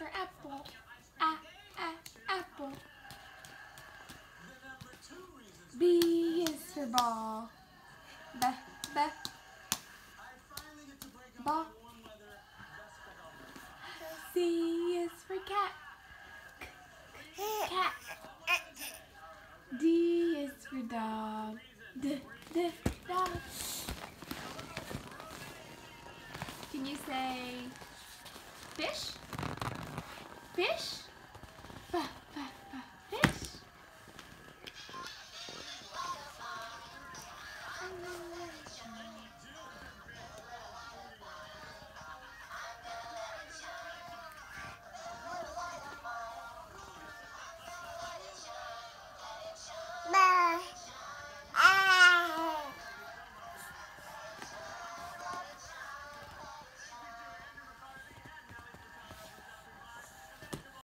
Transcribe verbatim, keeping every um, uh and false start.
for apple. A, a, apple. B is for ball. B, b, ball. C is for cat. Cat. D is for dog. D, d, dog. Can you say fish? Fish?